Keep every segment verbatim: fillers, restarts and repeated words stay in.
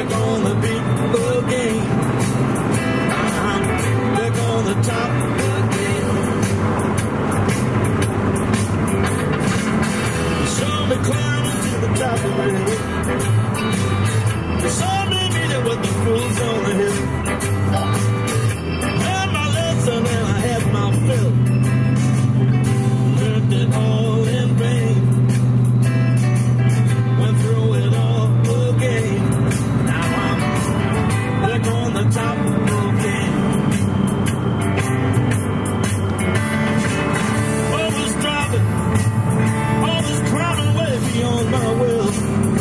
back on the beat again. I'm back on the top again. You saw me climbing to the top of the hill. You saw me meeting with the fools on the hill. Had my lesson and I had my fill. Learned it all in vain. Went through it all again. Now I'm back on the top again. All this driving, all this climbing way beyond my will.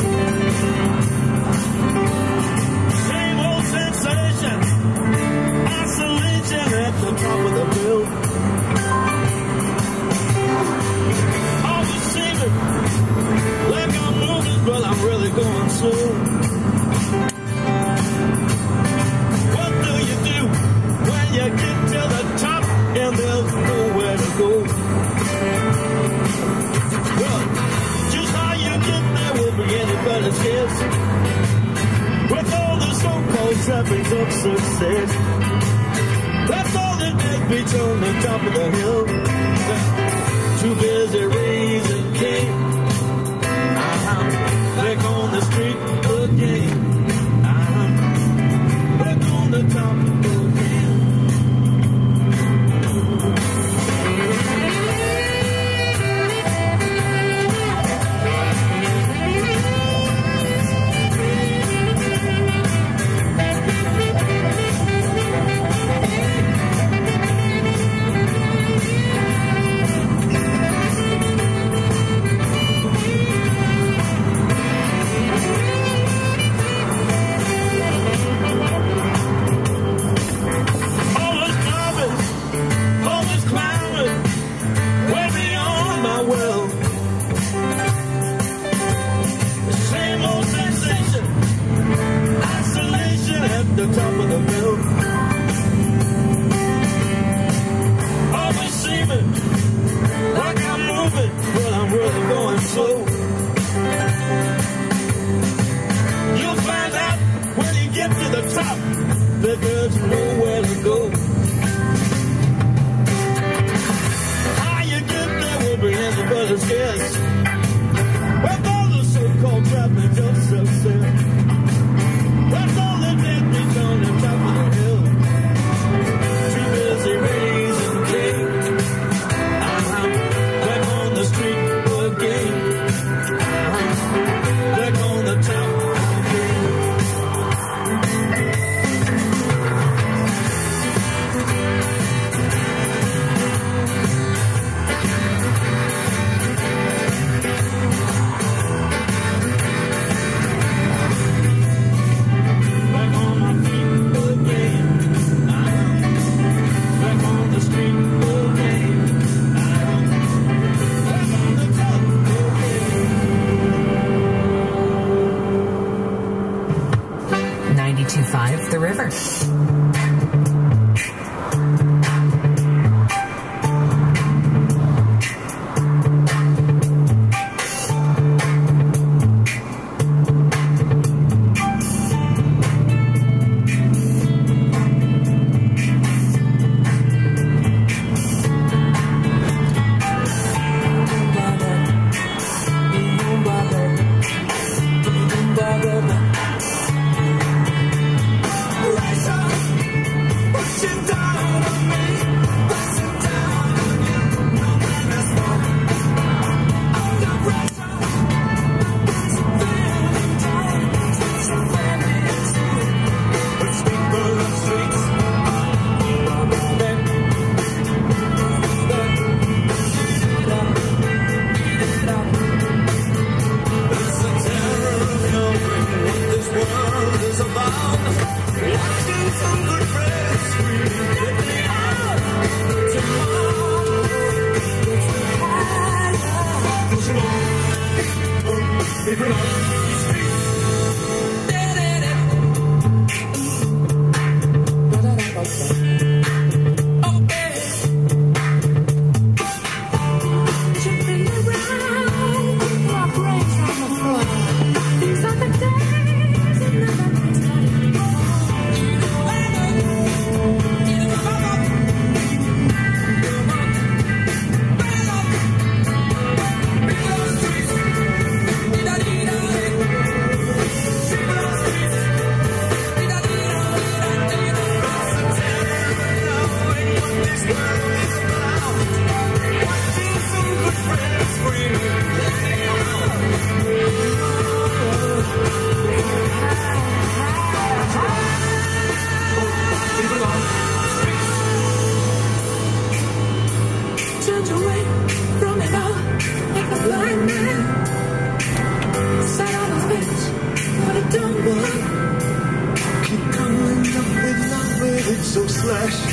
Same old sensation, isolation at the top of the bill. Always seeming like I'm moving, but I'm really going slow. What do you do when you get to the top and there's nowhere to go? Well, just how you get there will be anybody's guess. With all the so-called trappings of success, that's all that make beats on the top of the hill. Too busy raising king. I'm back on the street again. I'm back on the top again. The top of the bill. Always seeming like I'm moving, but I'm really going slow. You'll find out when you get to the top that there's nowhere to go. How you get there will be anybody's guess. With all the so-called trappings of success, that's all that did me on the top of the hill. Too busy raising king. I'm back on the street again. I'm back on the top ninety-two point five The River. Rise up.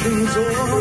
things over.